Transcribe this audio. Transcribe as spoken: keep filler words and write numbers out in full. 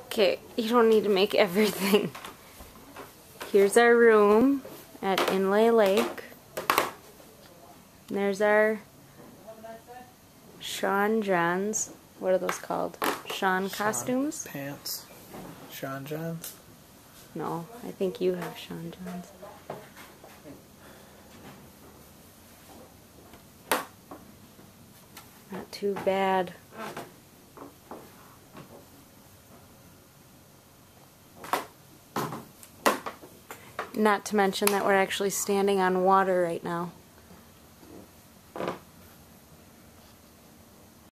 Okay, you don't need to make everything. Here's our room at Inle Lake. And there's our Sean John's. What are those called? Sean, Sean costumes? Pants. Sean John's? No, I think you have Sean John's. Not too bad. Not to mention that we're actually standing on water right now.